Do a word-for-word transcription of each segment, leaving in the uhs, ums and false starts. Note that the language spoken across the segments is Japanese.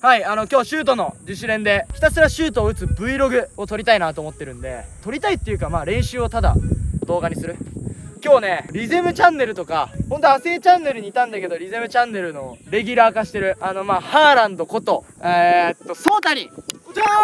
はい、あの今日シュートの自主練でひたすらシュートを打つ Vlog を撮りたいなと思ってるんで、撮りたいっていうかまあ練習をただ動画にする。今日ねリゼムチャンネルとかほんと亜生チャンネルにいたんだけど、リゼムチャンネルのレギュラー化してるあのまあハーランドことえー、っとソータにこちら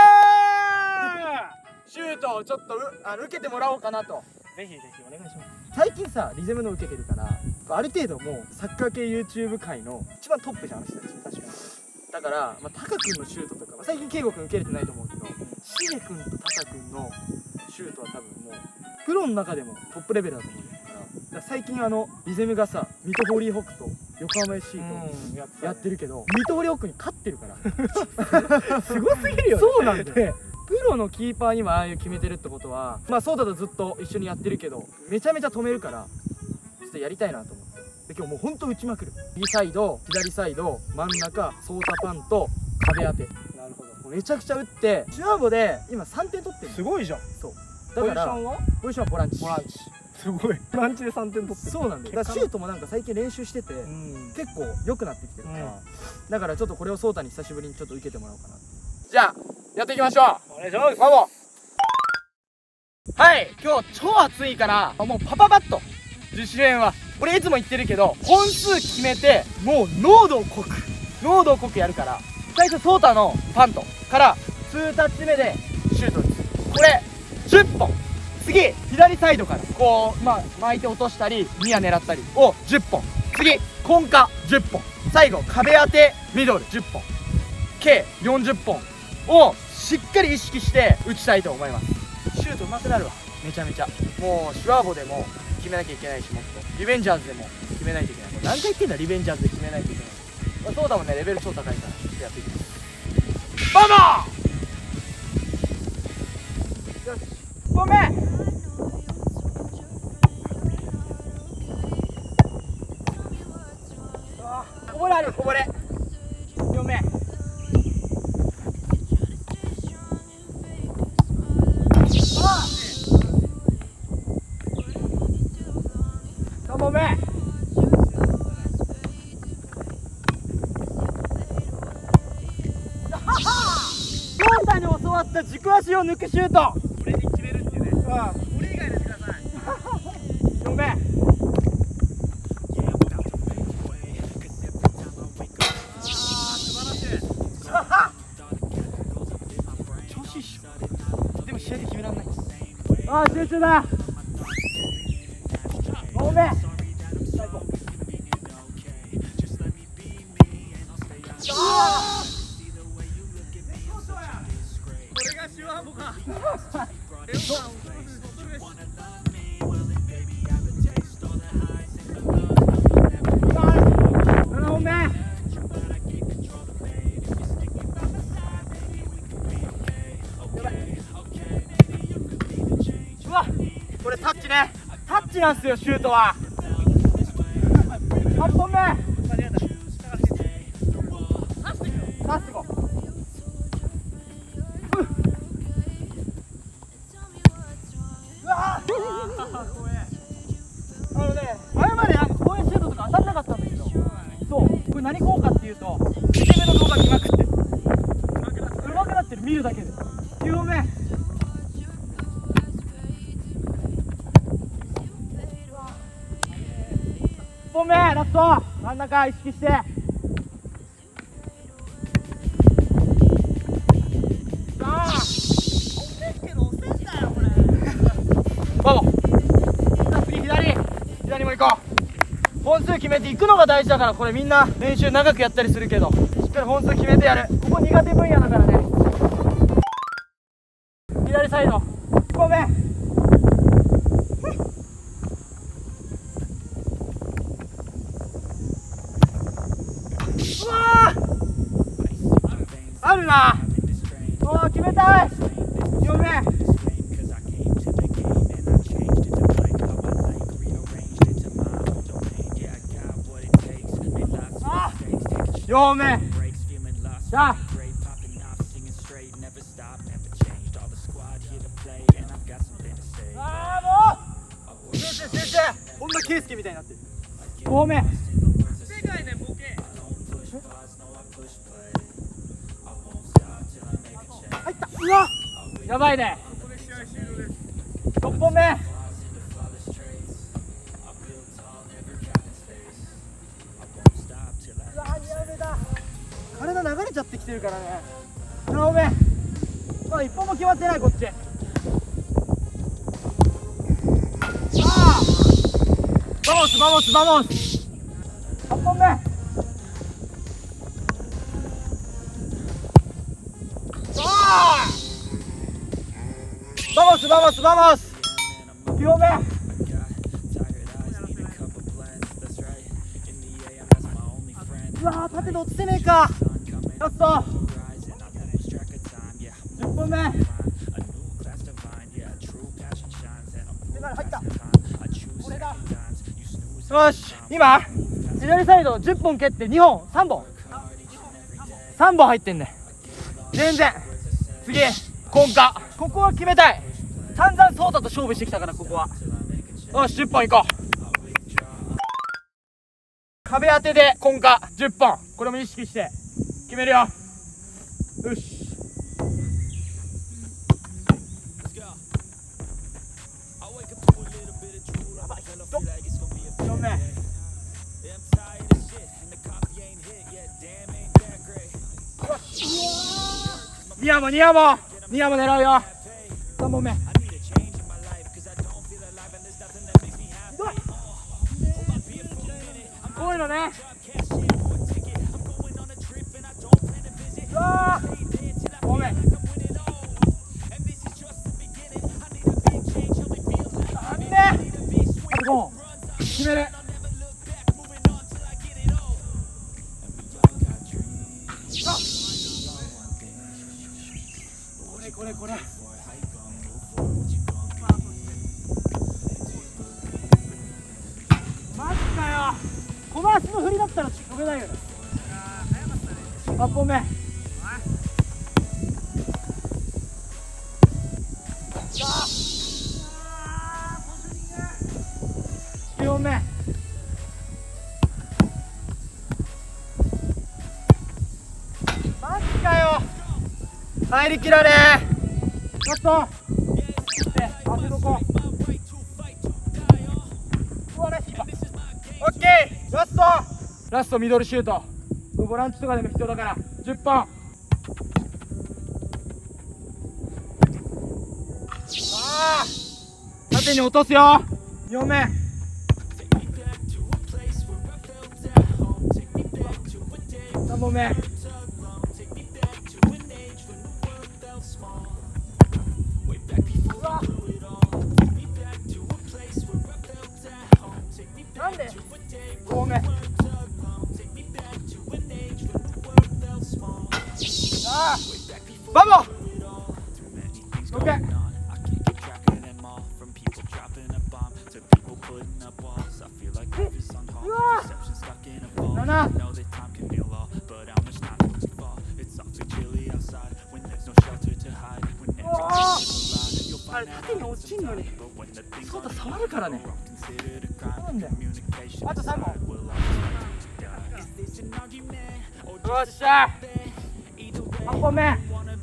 ーシュートをちょっとうあの受けてもらおうかなと。ぜひぜひお願いします。最近さリゼムの受けてるからある程度もうサッカー系 YouTube 界の一番トップじゃん、あの人たち確かに。だから、まあ、タカ君のシュートとか、まあ、最近圭吾君受けれてないと思うけど、シゲ君とタカ君のシュートは多分もうプロの中でもトップレベルだと思うんだから、だから最近あのリゼムがさ水戸ホーリーホックと横浜 エフシー とやってるけど、水戸ホーリーホックに勝ってるからすごすぎるよね。そうなんだよ。プロのキーパーにもああいう決めてるってことは、まあそうだとずっと一緒にやってるけどめちゃめちゃ止めるから、ちょっとやりたいなと思って。で今日もうほんと打ちまくる。右サイド左サイド真ん中ソータパンと壁当て。なるほど。めちゃくちゃ打ってシュアーボで今さんてん取ってる。すごいじゃん。そうだからポジションはポジションはボランチ。ボランチすごい。ボランチでさんてん取ってる。そうなんだよ。だからシュートもなんか最近練習してて結構良くなってきてるから、だからちょっとこれをソータに久しぶりにちょっと受けてもらおうかな。じゃあやっていきましょう。お願いします。バボ。はい、今日超暑いからもうパパパッと自主練は俺いつも言ってるけど本数決めてもう濃度を濃く濃度を濃くやるから、最初ソータのパントからにタッチ目でシュート打つ。これじゅっぽん。次左サイドからこうまあ巻いて落としたりニア狙ったりをじゅっぽん。次コンカじゅっぽん。最後壁当てミドルじゅっぽん。計よんじゅっぽんをしっかり意識して打ちたいと思います。シュート上手くなるわめちゃめちゃ。もうシュワーボでも決めなきゃいけないし、もっとリベンジャーズでも決めないといけない。何回言ってんだリベンジャーズで決めないといけない。まあ、そうだもんね、レベル超高いからちょっとやっていきます。バモーよしごめんこぼれあるこぼれよめごめん。ソータに教わった軸足を抜くシュート。俺に決めるってね。うん。俺以外でしてください。ごめん。調子いいっしょ。でも試合で決められない。ああ集中だ。ごめん。これタッチね、タッチなんすよシュートは。はっぽんめさすごうわあのね、前までなんかこういうシュートとか当たんなかったんだけど、そうこれ何効果っていうと見て目の動画見まくってる。うまくなってる、見るだけで。きゅうほんめいっぽんめラスト真ん中意識して。バボ次左左も行こう。本数決めていくのが大事だから、これみんな練習長くやったりするけどしっかり本数決めてやる。ここ苦手分野だからね。左サイドいっぽんめうわあるな。おー決めたい。よんめよんめさああーもう集中集中。こんな圭介みたいになってる。ごめん世界でボケわやばいね。ろっぽんめ。うわにわめだ。体流れちゃってきてるからね。ななほんめ。まだいっぽんも決まってないこっち。バモスバモスバモス。はっぽんめ。バモスバモスバモス。きゅうほんめ。うわー縦で落ちてねえか。ラストじゅっぽんめ。入ったこれだ。よし今左サイドじゅっぽん蹴ってにほんさんぼんさんぼん入ってんね。全然次コンカここは決めたい。散々ソータと勝負してきたからここは。よしじゅっぽんいこう。壁当てでコンカじゅっぽんこれも意識して決めるよ。よしよんめ。ニヤモニヤモニヤモ狙うよ。さんぼんめ。こういうのね。うわーごめん。なんであとごほん決める。これこれこれマジかよ。この足の振りだったら飛べないよね。はっぽんめ。きゅうほんめ。マジかよ。入りきらねえ。ラスト当てどこ。うわナイスキーパー。オッケーラストラストミドルシュート。ボランチとかでも必要だからじゅっぽん。ああ縦に落とすよ。よんめ。さんぼんめ。うわなんでごほんめ。ああバモオッケー。うわなな。あれ縦に落ちんのにそうだ触るからね。なんだよ。あとさんぼん。よっしゃはっぽんめ。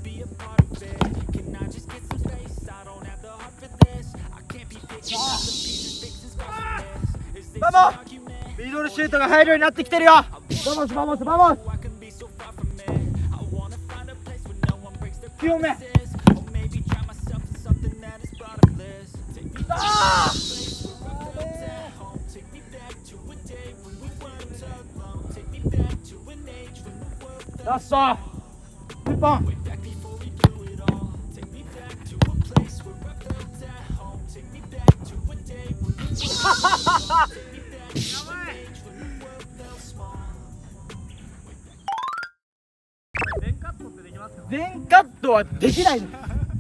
バモミドルシュートが入るようになってきてるよ。バモスバモスバモス。きゅうほんめ。あラストじゅっぽん。全カットはできないです。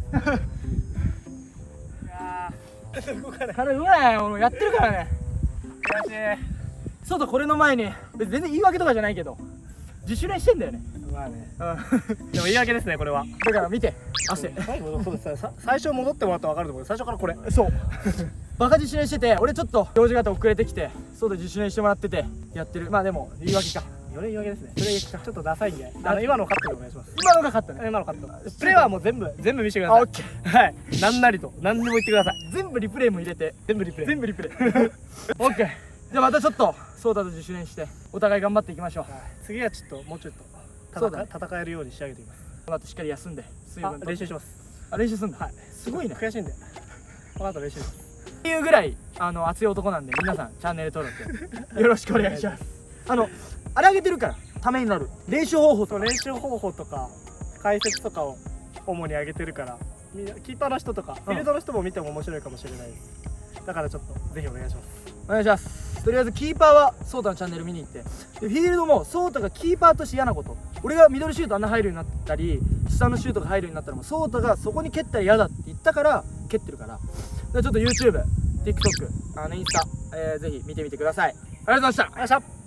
体動かないよ。やってるからね。悔しい。そうだこれの前に別に全然言い訳とかじゃないけど自主練してんだよね。まあね、うん、でも言い訳ですねこれは。だから見て汗最後そうですさ最初戻ってもらったら分かると思う。最初からこれそうバカ自主練してて俺ちょっと用事があって遅れてきてそうだ自主練してもらっててやってる。まあでも言い訳か。 よれ言い訳ですね。それちょっとダサいんで、あの今のカットでお願いします。 今のが勝ったね。 今のカット。プレーはもう全部全部見せてください。 あ、オッケー。 はい。なんなりと何にも言ってください。 全部リプレイも入れて、 全部リプレイ。 全部リプレイ。オッケー。じゃあまたちょっとソータと自主練してお互い頑張っていきましょう。 次はちょっともうちょっとそうだね、 戦えるように仕上げていきます。 この後しっかり休んで水分と練習します。 あ、練習すんだ。 はい。 すごいね。 悔しいんで。この後練習します。 っていうぐらいあの熱い男なんで、皆さんチャンネル登録よろしくお願いします。あのあれ上げてるからためになる練習方法とか、 練習方法とか解説とかを主に上げてるから、みんなキーパーの人とかフィールドの人も見ても面白いかもしれないです。だからちょっとぜひお願いします。 お願いします。とりあえずキーパーはソータのチャンネル見に行って、でフィールドもソータがキーパーとして嫌なこと、俺がミドルシュートあんな入るようになったり下のシュートが入るようになったらもうソータがそこに蹴ったら嫌だって言ったから蹴ってるから、でちょっと YouTube、TikTok、あのインスタ、えー、ぜひ見てみてください。ありがとうございました。 よっしゃ。